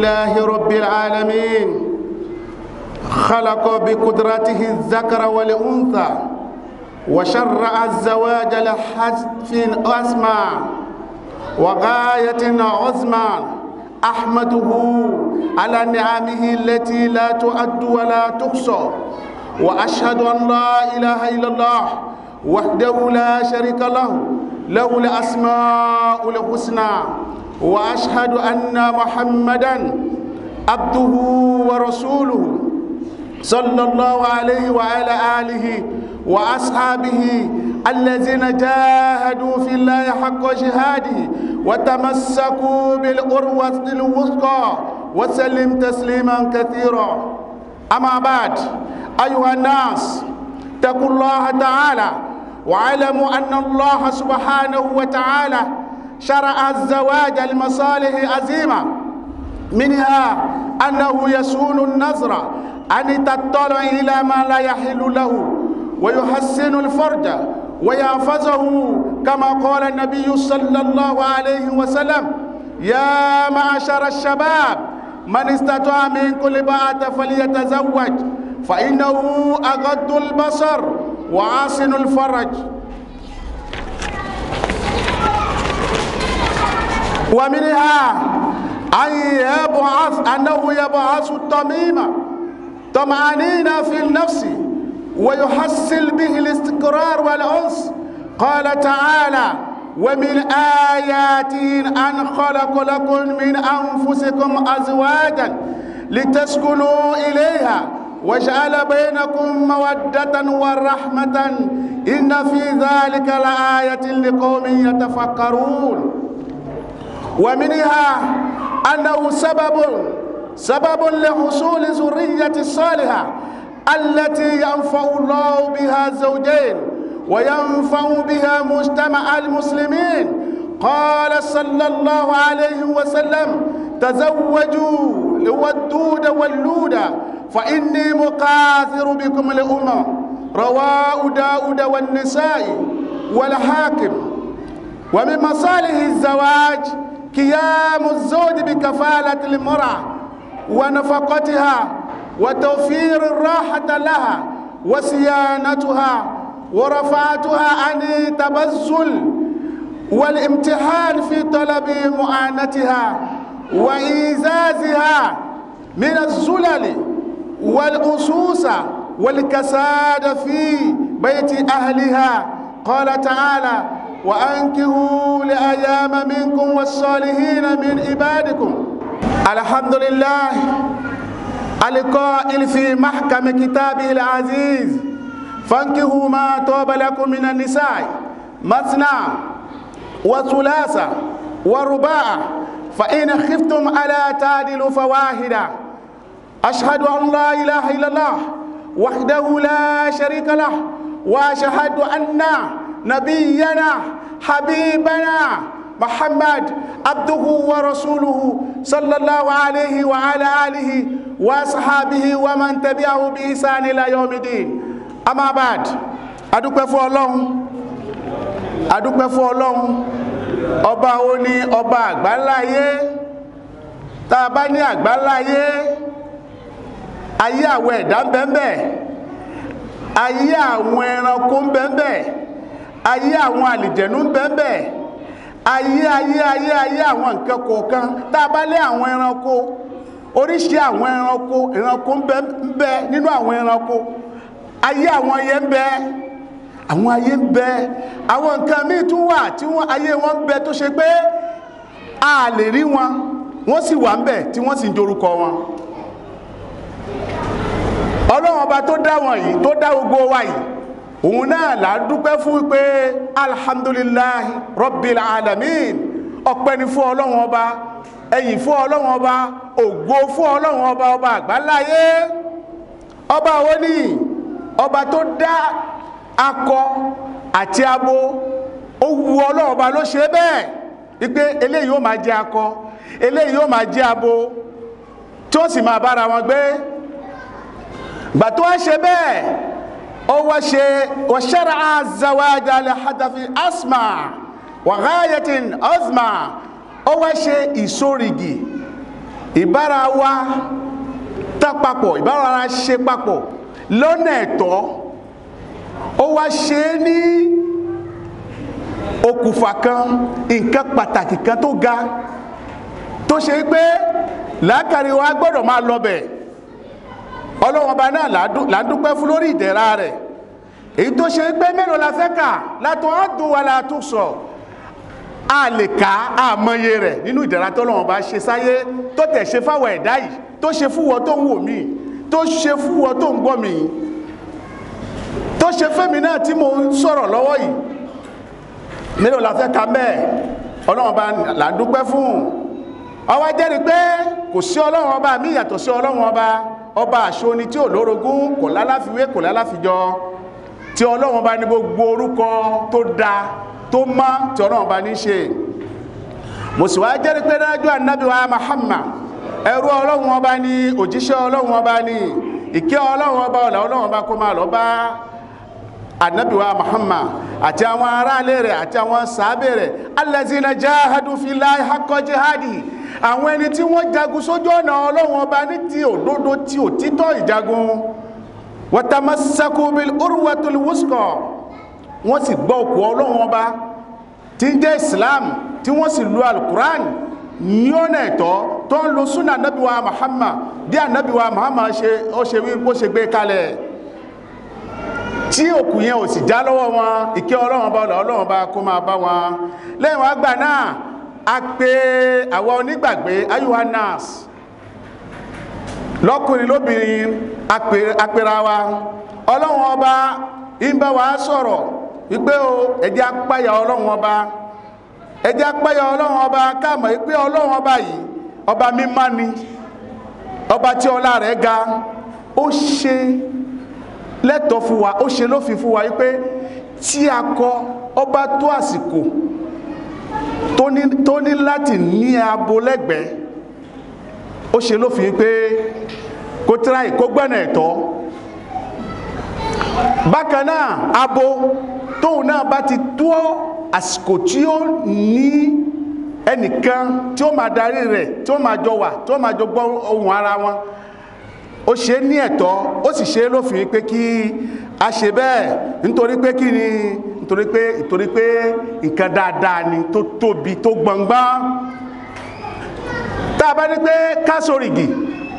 لله رب العالمين خلق بقدرته الذكر والأنثى وشرع الزواج لحذف أسمى وغاية عظمى أحمده على نعمه التي لا تعد ولا تحصى وأشهد أن لا إله إلا الله وحده لا شريك له الأسماء الحسنى وأشهد أن محمدًا عبده ورسوله صلى الله عليه وعلى آله وأصحابه الذين جاهدوا في الله حق جهاده وتمسكوا بالعروة الوثقى وسلم تسليما كثيرا. أما بعد أيها الناس اتقوا الله تعالى واعلموا أن الله سبحانه وتعالى شرع الزواج لمصالح عظيمة، منها أنه يصون النظر أن تطلع إلى ما لا يحل له ويحسن الفرج ويحفظه كما قال النبي صلى الله عليه وسلم: يا معشر الشباب من استطاع منكم الباءة فليتزوج فإنه أغض البصر وأحسن الفرج. ومنها أنه يبعث الطميمة طمأنينة في النفس ويحصل به الاستقرار والأنس. قال تعالى: ومن آياته أن خلق لكم من أنفسكم أزواجا لتسكنوا إليها وجعل بينكم مودة ورحمة إن في ذلك لآية لقوم يتفكرون. ومنها أنه سبب لحصول ذرية صالحة التي ينفع الله بها الزوجين وينفع بها مجتمع المسلمين. قال صلى الله عليه وسلم: تزوجوا الودود واللود فإني مكاثر بكم الأمم. رواه داود والنسائي والحاكم. ومن مصالح الزواج قيام الزوج بكفالة المرأة ونفقتها وتوفير الراحة لها وصيانتها ورفعتها عن التبذل والامتحان في طلب معاناتها وإيزازها من الزلل والأسوس والكساد في بيت أهلها. قال تعالى: وأنكحوا الأيام منكم والصالحين من عبادكم. الحمد لله القائل في محكم كتابه العزيز: فانكحوا ما طاب لكم من النساء مثنى وثلاث ورباع فإن خفتم ألا تعدلوا فواحدة. أشهد أن لا إله إلا الله وحده لا شريك له وأشهد أن نبينا حبيبنا محمد عبده ورسوله صلى الله عليه وعلى آله وأصحابه ومن تبعه بإحسان إلى يوم الدين. أما بعد adúpẹ́ fún Ọlọ́run ọba wo ni ọba àgbáláyé. Tá a bá ní àgbáláyé, ayé àwọn ẹ̀dá ń bẹ ńbẹ̀, ayé àwọn ẹranko ń bẹ ńbẹ̀, ayé àwọn àlìjẹ̀nú ń bẹ ńbẹ̀, ayé àwọn nǹkan kọ̀ọ̀kan. Tá a bá lé àwọn ẹranko, oríṣi àwọn ẹranko ń bẹ nínú àwọn ẹranko. Ayé àwọn ayé ń bẹ, àwọn ayé ń bẹ, àwọn nǹkan míì tún wà tí ayé wọn ń bẹ tó ṣe pé a lè rí wọn, wọ́n sì wà ń bẹ tí wọ́n sì ń dorúkọ wọn. Ọlọ́run ọba tó dá wọn yìí, tó dá gbogbo wa yìí, òun náà là ń dúpẹ́ fún pé alhamdulillahi rabbil alamin. Ọpẹ́ ni fún Ọlọ́run ọba, ẹ̀yìn fún Ọlọ́run ọba, ògo fún Ọlọ́run ọba, ọba àgbáláyé. Ọba wo ni? Ọba tó dá akọ àti abo. Ó wu Ọlọ́run ọba ló ṣe bẹ́ẹ̀ wípé eléyìí ó máa jẹ akọ, eléyìí ó máa jẹ abo, tí ó sì máa bára wọn gbé. Gbà tó wá ṣe bẹ́ẹ̀, ó wá ṣe wa shara'a az-zawaja li hadafi asma wa ghayatin azma. Ó wá ṣe ìsórìgì ìbára wa tá papọ̀, ìbára wa ṣe papọ̀ lọ́nà ẹ̀tọ́, ó wá ṣe é ní okùnfà kan, nǹkan pàtàkì kan tó ga, tó ṣe pé làákàrí wa gbọ́dọ̀ máa lọ bẹ̀. Ọlọ́run ọba náà là ń dúpẹ́ fún lórí ìdẹ̀ra rẹ̀, èyí tó ṣe pé mélòó la fẹ́ kà, látọ̀ ọdún wa la tún sọ, a lè kà àmọye rẹ̀ nínú ìdẹ̀ra tọ́lọ́run ọba ṣe sáyé, tó tẹ̀ ṣe fáwọn ẹ̀dá yìí, tó ṣe fún wọn tó ń wò mí, tó ṣe fún wọn tó ń gbọ́ mi, tó ṣe fẹ́mi náà tí mo ń sọ̀rọ̀ lọ́wọ́ yìí. Mélòó la fẹ́ kà mẹ́ẹ̀? Ọlọ́run ọba là ń dúpẹ́ fún. Àwa jẹ́rìí pé kò sí Ọlọ́run ọba mi yàtọ̀ sí Ọlọ́run ọba àṣọ ni tí ò lórogún, kò láláfiwé, kò lálàfijọ, tí Ọlọ́run ọba ní gbogbo orúkọ tó dáa tó mọ́ tí Ọlọ́run ọba ní ṣe. Mo sì wá jẹ́rìí pé dájú ànábì wa Muhammad ẹrú Ọlọ́run ọba ní, òjíṣẹ́ Ọlọ́run ọba ní, ìkẹ́ Ọlọ́run ọba, ọ̀là Ọlọ́run ọba kó máa lọ bá ànábì wa Muhammad àti àwọn aráalé rẹ̀ àti àwọn sàábé rẹ̀, allazina jahadu fillahi haqqa jihadihi, àwọn ẹni tí wọ́n jagun sójú ọ̀nà Ọlọ́run ọba ní ti òdodo, ti òtítọ́ ìjagun. Watamassaku bil urwatul wusqa, wọ́n sì gbọ́ òkú Ọlọ́run ọba tí ń jẹ́ Islam, tí wọ́n sì lu alukuran ní ọ̀nà ẹ̀tọ́, tó ń lo súnà ànábì wa Muhammad bí ànábì wa Muhammad ṣe wí bó ṣe gbé kalẹ̀, tí òkú yẹn ò sì já lọ́wọ́ wọn. Ìkẹ́ Ọlọ́run ọba, ọ̀là Ọlọ́run ọba kó máa bá wọn. Lẹ́yìn wá gbà náà, a pè àwọn onígbàgbé ayuhanas lọ́kùnrin lóbìnrin, apẹ̀ra wa. Ọlọ́run ọba ń bá wa sọ̀rọ̀ wípé o ẹ jẹ́ apáyà Ọlọ́run ọba, ẹ jẹ́ apáyà Ọlọ́run ọba, ká mọ̀ wípé Ọlọ́run ọba yìí ọba mímọ́ ni, ọba tí ọlá rẹ̀ ga. Ó ṣe lẹ́tọ̀ọ́ fún wa, ó ṣe lófin fún wa wípé tí a kọ ọba tó àsìkò tó ní láti ní abo lẹ́gbẹ̀ẹ́, ó ṣe lófin pé kó tíráì kó gbọ́nà ẹ̀tọ́. Bákan náà, abo tóun náà bá ti tó àsìkò tí ó ní ẹnìkan tí ó máa darí rẹ̀, tí ó máa jọ wà, tí ó máa jọ gbọ́ ohùn ara wọn, ó ṣe ní ẹ̀tọ́, ó sì ṣe lófin pé kí a ṣe bẹ́ẹ̀. Nítorí pé kí ni? Nítorí pé nǹkan dáadáa ni, tó tóbi, tó gbọ̀ngbọ́n. Tá a bá ní pé ká sórìgì,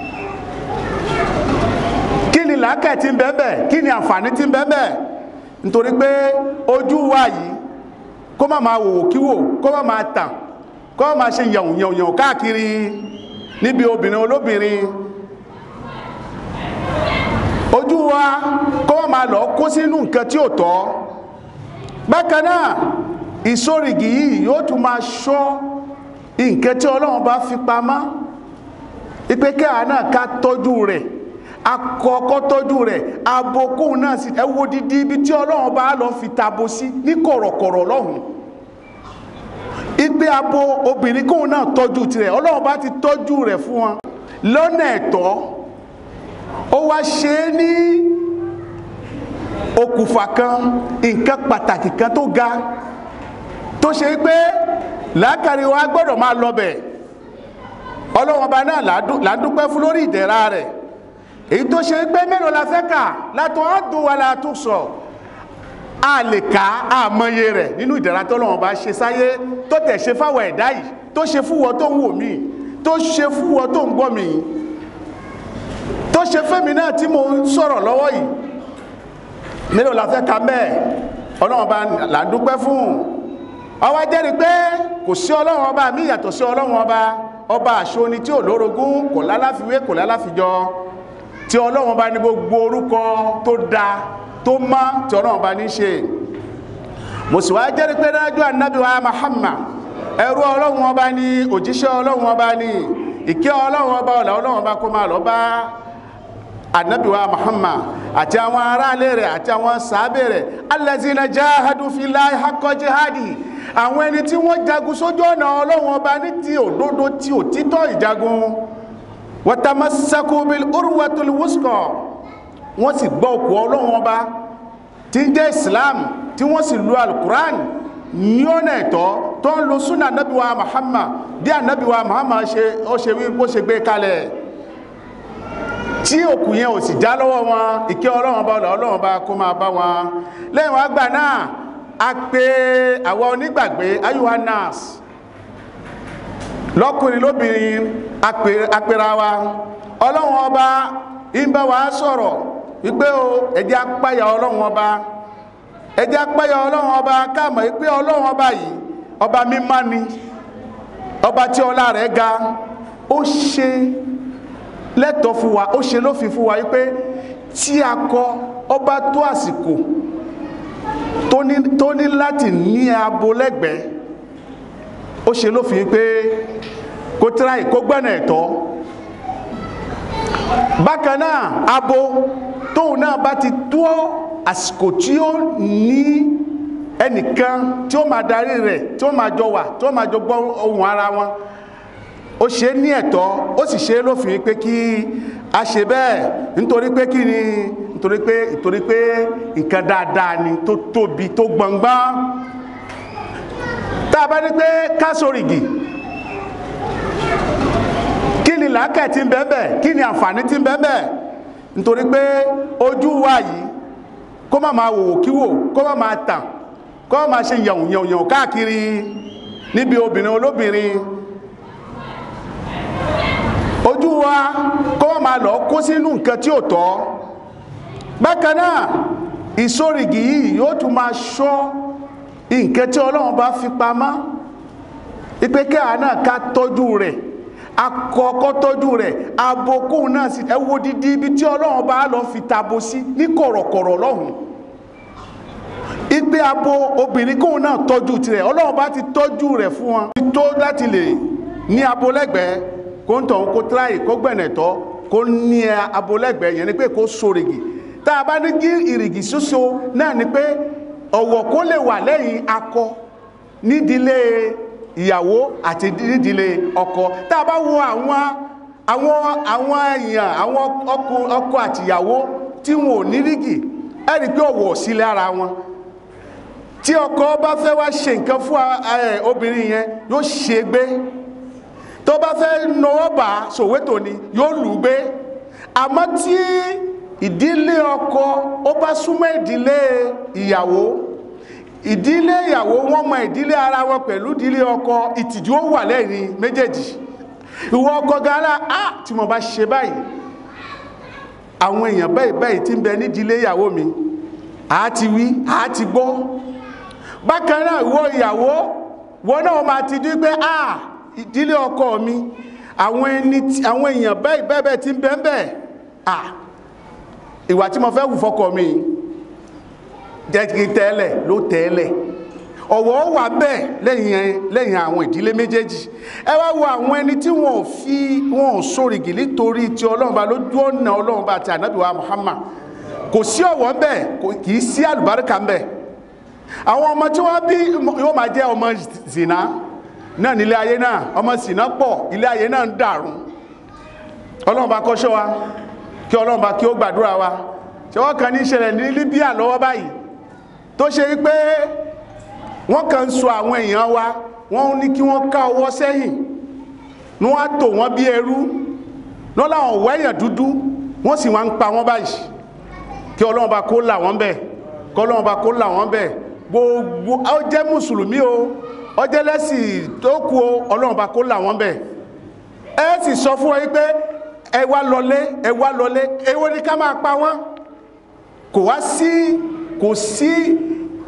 kí ni làákàyè tí ń bẹ bẹ́ẹ̀, kí ni àǹfààní tí ń bẹ bẹ́ẹ̀? Nítorí pé ojú wa yìí kó má máa wòwò kíwò, kó má máa tàn, kó má máa ṣe yàwùnyàwùnyàwù káàkiri níbi obìnrin olóbìnrin. Ojú wa kó má máa lọ kó sínú nǹkan tí ò tọ́. Bákan náà, ìsórìgì yìí yóò tún máa ṣọ́ nǹkan tí Ọlọ́run bá fi pamọ́, ìpé káà náà ká tọ́jú rẹ̀, akọ́kọ́ tọ́jú rẹ̀, abokóhun náà sì, ẹ wo dídí ibi tí Ọlọ́run bá lọ fi tabo sí ní kọ̀rọ̀kọ̀rọ̀ lọ́hùn, ìpé abo obìnrin kóhun náà tọ́jú tirẹ̀, Ọlọ́run bá ti tọ́jú rẹ̀ fún wọn lọ́nà ẹ̀tọ́. Ó wá ṣe é ní okùnfà kan, nǹkan pàtàkì kan tó ga, tó ṣe pé làákàrí wa gbọ́dọ̀ máa lọ bẹ̀. Ọlọ́run ọba náà là ń dúpẹ́ fún lórí ìdẹ̀ra rẹ̀, èyí tó ṣe pé mélòó la fẹ́ kà, látọ̀ ọdún wa la tún sọ, a lè kà àmọye rẹ̀ nínú ìdẹ̀ra tọ́lọ́run ọba ṣe sáyé, tó tẹ̀ ṣe fáwọn ẹ̀dá yìí, tó ṣe fún wọn tó ń wò mí, tó ṣe fún wọn tó ń gbọ́ mi, tó ṣe fẹ́mi náà tí mo ń sọ̀rọ̀ lọ́wọ́ yìí. Mélòó la fẹ́ kà mẹ́ẹ̀? Ọlọ́run ọba là ń dúpẹ́ fún. Àwa jẹ́rìí pé kò sí Ọlọ́run ọba mi yàtọ̀ sí Ọlọ́run ọba àṣọ ni tí ò lórogún, kò láláfiwé, kò lálàfijọ, tí Ọlọ́run ọba ní gbogbo orúkọ tó dáa tó mọ́ tí Ọlọ́run ọba ní ṣe. Mo sì wá jẹ́rìí pé dájú ànábì wa Muhammad ẹrú Ọlọ́run ọba ní, òjíṣẹ́ Ọlọ́run ọba ní, ìkẹ́ Ọlọ́run ọba, ọ̀là Ọlọ́run ọba kó máa lọ bá ànábì wa Muhammad àti àwọn aráalé rẹ̀ àti àwọn sàábé rẹ̀, allazina jahadu fillahi haqqa jihadihi, àwọn ẹni tí wọ́n jagun sójú ọ̀nà Ọlọ́run ọba ní ti òdodo, ti òtítọ́ ìjagun. Watamassaku bil urwatul wusqa, wọ́n sì gbọ́ òkú Ọlọ́run ọba tí ń jẹ́ Islam, tí wọ́n sì lu alukuran ní ọ̀nà ẹ̀tọ́ tó ń lo súnà Ànábì wa Muhammad bí Ànábì wa Muhammad ṣe wí bó ṣe gbé kalẹ̀ tí òkú yẹn ò sì já lọ́wọ́ wọn ìkẹ́ Ọlọ́run bá kó máa bá wọn. Lẹ́yìn wá gbà náà a pè àwọn onígbàgbé ayuhanas lọ́kùnrin lóbìnrin apẹ̀ra wa. Ọlọ́run ọba ń bá wa sọ̀rọ̀ wípé o ẹ jẹ́ apáyà Ọlọ́run ọba, ẹ jẹ́ apáyà Ọlọ́run ọba, ká mọ̀ wípé Ọlọ́run ọba yìí ọba mímọ́ ni, ọba tí ọlá rẹ̀ ga. Ó ṣe lẹ́tọ̀ fún wa, ó ṣe lófin fún wa wípé tí a kọ ọba tó àsìkò tó ní láti ní abo lẹ́gbẹ̀ẹ́, ó ṣe lófin pé kó tíráì kó gbẹ́nà ẹ̀tọ́. Bákan náà abo tóun náà bá ti tó àsìkò tí ó ní ẹnìkan tí ó máa darí rẹ̀, tí ó máa jọ wà, tí ó máa jọ gbọ́ ohùn ara wọn, ó ṣe ní ẹ̀tọ́, ó sì ṣe lófin pé kí a ṣe bẹ́ẹ̀. Nítorí pé kí ni? Nítorí pé nǹkan dáadáa ni, tó tóbi, tó gbọ̀ngbọ́n. Tá a bá ní pé ká sórìgì, kí ni làákàyè tí ń bẹ ńbẹ̀, kí ni àǹfààní tí ń bẹ ńbẹ̀? Nítorí pé ojú wa yìí kó má máa wòwò kíwò, kó má máa tàn, kó má máa ṣe yàwùnyàwùnyàwù káàkiri níbi obìnrin olóbìnrin. Ojú wa kó má máa lọ kó sínú nǹkan tí ò tọ́. Bákan náà ìsórìgì yìí yóò tún máa ṣọ́ nǹkan tí Ọlọ́run bá fi pamọ́, ipe káà náà ká tọ́jú rẹ̀, akọ́kọ́ tọ́jú rẹ̀, abokóhun náà sì ẹ wo dídí ibi tí Ọlọ́run bá lọ fi tabo sí ní kọ̀rọ̀kọ̀rọ̀ lọ́hùn. Ipe abo obìnrin kóhun náà tọ́jú tirẹ̀, Ọlọ́run bá ti tọ́jú rẹ̀ fún wọn, ti tó láti lè ní abo lẹ́gbẹ̀ẹ́, kó ń tọ̀hún kó tíráì kó gbẹ̀nẹ̀tọ́ kó ní abo lẹ́gbẹ̀ẹ́, yẹn ni pé kó sórìgì. Tá a bá ní kí ìrìgì ṣoṣo náà ni pé ọ̀wọ̀ kó lè wà lẹ́yìn akọ nídìílé ìyàwó àti nídìílé ọkọ. Tá a bá wo àwọn èèyàn, àwọn ọkọ àti ìyàwó tí wọn ò ní rígì, ẹ rí pé ọ̀wọ̀ sí lára wọn. Tí ọkọ bá fẹ́ wá ṣe nǹkan fún obìnrin yẹn yóò ṣe gbé, tó bá fẹ́ náwó bá Sòwétò ni yóò lù gbé. Àmọ́ tí ìdílé ọkọ ó bá súnmọ́ ìdílé ìyàwó, ìdílé ìyàwó wọ́n mọ ìdílé ara wọn pẹ̀lú ìdílé ọkọ, ìtìjú ó wà lẹ́yìn méjèèjì. Ìwọ ọkọ gánà tí mo bá ṣe báyìí, àwọn èèyàn báyìí tí ń bẹ nídìílé ìyàwó mi ti wí, ti gbọ́. Bákan náà ìwọ ìyàwó wọn náà máa ti dí pé ìdílé ọkọ mi àwọn èèyàn báyìí tí ń bẹ ń bẹ, ìwà tí mo fẹ́ wù fọ́kọ mi jẹ́ kí tẹ́lẹ̀ ló tẹ́lẹ̀. Ọ̀wọ̀ wà bẹ́ẹ̀ lẹ́yìn àwọn ìdílé méjèèjì. Ẹ wá wo àwọn ẹni tí wọn ò sórìgì nítorí tí Ọlọ́run bá lójú ọ̀nà Ọlọ́run bá ti Ànábì wa Muhammad, kò sí ọ̀wọ̀ bẹ́ẹ̀, kì í sí àlùbáríkà bẹ́ẹ̀. Àwọn ọmọ tí wọ́n bí yóò máa jẹ́ ọmọ zìnà náà nílé ayé náà, ọmọ zìnà pọ̀, ilé ayé náà ń dàrú. Ọlọ́run bá kó ṣọ́ wa, kí Ọlọ́run bá kí ó gbàdúrà wa. Ṣé wọ́n kàn ní ìṣẹ̀lẹ̀ ní Libya lọ́wọ́ báyìí tó ṣe pé wọ́n kàn ń sọ àwọn èèyàn wa, wọ́n ní kí wọ́n ká ọwọ́ sẹ́yìn, ní wọ́n á tò wọ́n bí ẹrú, wọ́n láwọn ọ̀wọ́ èèyàn dúdú, wọ́n sì wá ń pa wọ́n báyìí. Kí Ọlọ́run bá kó là wọ́n bẹ̀, kí Ọlọ́run bá kó là wọ́n bẹ̀. Gbogbo ó jẹ́ mùsùlùmí o, ó jẹ́ lẹ́sìn tó kù o, Ọlọ́run bá kó là wọ́n bẹ̀. Ẹ sì sọ fún wọn pé ẹ wá lọlé, èwo ni ká máa pa wọ́n? Kò sí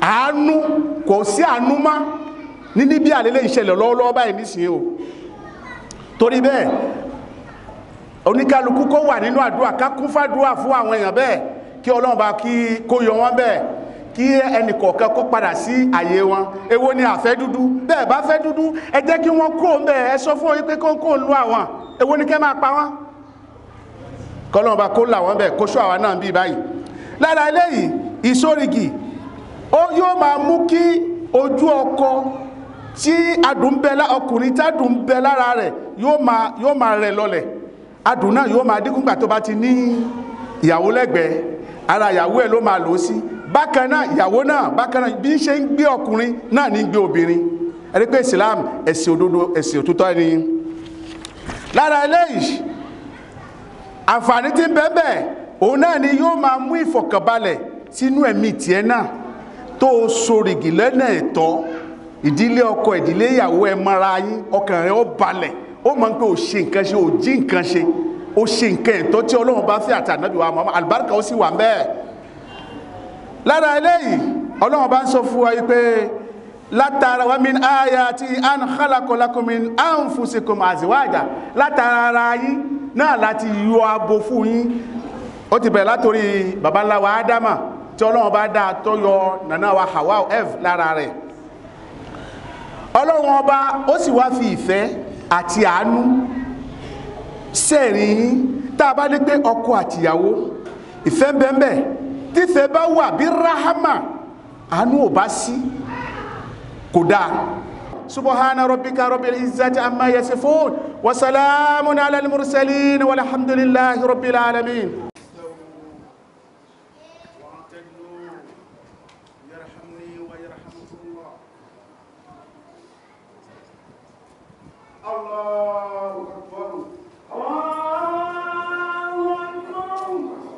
àánú má ní níbi àlélé ìṣẹ̀lẹ̀ lọ́wọ́lọ́wọ́ báyìí nísìnyí o. Torí bẹ́ẹ̀ oníkálukú kó wà nínú àdúrà, ká kún fàdúrà fún àwọn èèyàn bẹ́ẹ̀, kí Ọlọ́run bá kó yọ wọ́n bẹ́ẹ̀, kí ẹnì kọ̀ọ̀kan kó padà sí àyè wọn. Èwo ni àfẹ́ dúdú? Bẹ́ẹ̀ bá fẹ́ dúdú ẹ jẹ́ kí wọ́n kó ń bẹ̀, ẹ sọ fún wọn pé kó ń lu àwọn. Èwo ni kẹ́ máa pa wọ́n? Kọ́lọ́run bá kó là wọ́n bẹ̀, kó ṣọ́ àwa náà bí báyìí. Lára eléyìí ìsórìgì yóò máa mú kí ojú ọkọ tí ọkùnrin tí adùn bẹ lára rẹ̀ yóò máa rẹ̀ lọlẹ̀. Adùn náà yóò máa dínkù gbà tó bá ti ní ìyàwó lẹ́gbẹ̀ẹ́, ara ìyàwó ẹ̀ ló máa lò sí. bákan náà ìyàwó náà bákan náà bí ṣe ń gbé ọkùnrin náà ní gbé obìnrin. ẹni pé Islam ẹ̀sìn òdodo ẹ̀sìn òtítọ́ ni. lára eléyìí àǹfààní tí ń bẹ bẹ́ẹ̀ òun náà ni yóò máa mú ìfọ̀kànbalẹ̀ sínú ẹ̀mí tiẹ̀ náà tó sorìgì lẹ́nà ẹ̀tọ́ ìdílé ọkọ ìdílé ìyàwó ẹ mara yín ọkàn rẹ ó balẹ̀ ó mọ̀ pé ó ṣe nǹkan ṣe ó jí nǹkan ṣe ó ṣe nǹkan ẹ̀tọ́ tí Ọlọ́run bá fẹ́ àti Ànábì wa Muhammad àlùbáríkà ó sì wà bẹ́ẹ̀. lára eléyìí Ọlọ́run bá ń sọ fún wa yìí pé látara wa min ayati an khalaqa lakum min anfusikum azwaja látara ara yín náà láti yọ abo fún yín. ó ti bẹ̀rẹ̀ látorí baba ńlá wa Ádámà tí Ọlọ́run bá dá tó yọ nàná wa Hawa Eve lára rẹ̀. Ọlọ́run ọba ó sì wá fi ìfẹ́ àti àánú sẹ́rin yín tá a bá ní pé ọkọ àtìyàwó ìfẹ́ bẹ́ẹ̀ tífẹ́ bá wà bí rahama àánú ò bá sí kò dáa. subhana rabbika rabbil izzati amma yasifun wa salamun ala al-mursalin walhamdulillahi rabbil alamin. Allahu Akbar. Allahu Akbar.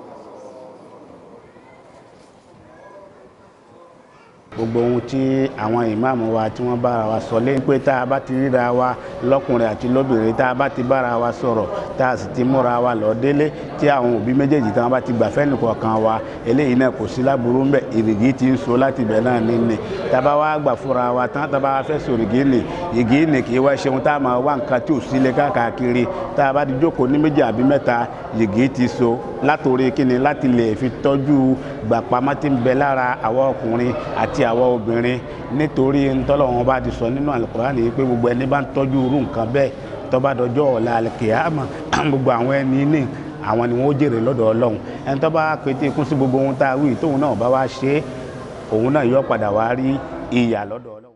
Gbogbo ohun tí àwọn ìmáàmù wa tí wọ́n bára wa sọ lé pé tá a bá ti ríra wa lọ́kùnrin àti lóbìnrin tá a bá ti bára wa sọ̀rọ̀ tá a sì ti múra wa lọ délé tí àwọn òbí méjèèjì tí wọ́n bá ti gbà fẹ́ nìkọ̀ọ̀kan wa eléyìí náà kò sí láburú ńbẹ ìrìgì ti ń so láti ibẹ̀ náà níní tá a bá wá gbà fúnra wa tán tá a bá fẹ́ sòrìgì nì ìgì nì kì í wá ṣeun tá a máa wá nǹkan tí ò sílé káàkiri tá a bá ti jókòó ní méjì àbí mẹ́ta ìgì ti so látòrí kíni láti lè fi tọ́jú gbàpamọ́ tí ń bẹ lára àwọn ọkùnrin àti àwọn obìnrin nítorí ntọ́lọ́wọ́n bá ti sọ nínú Al-Qur'ani pé gbogbo ẹni bá ń tọ́jú irú nǹkan bẹ́ẹ̀ tó bá dọjọ́ ọ̀la al-qiyama gbogbo àwọn ẹni ní àwọn ni wọ́n jèrè lọ́dọ̀ Ọlọ́run ẹni tó bá pété kún sí gbogbo ohun tá a wí tóun náà bá wá ṣe òun náà yóò padà wá rí ìyà lọ́dọ̀ Ọlọ́run.